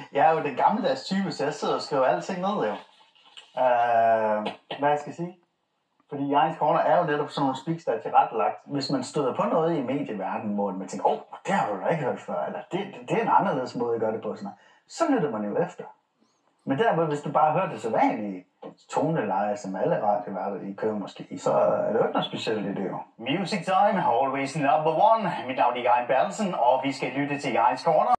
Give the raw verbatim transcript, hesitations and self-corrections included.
jeg er jo den gammeldags type, så jeg sidder og skriver alting ned, jo. Uh, hvad jeg skal sige? Fordi Jørgens Corner er jo netop sådan nogle speaks, der er tilrettelagt. Hvis man støder på noget i medieverdenen, hvor man tænker, åh, oh, det har du da ikke hørt før, eller det, det, det er en anderledes måde at gøre det på, sådan noget. Så lytter man jo efter. Men derimod, hvis du bare hører det så vanlige toneleje, som alle radioværter i kører måske, så er det jo ikke noget specielt i det, jo. Music time, always number one. Mit navn er Jørgen Bertelsen, og vi skal lytte til Jørgens Corner.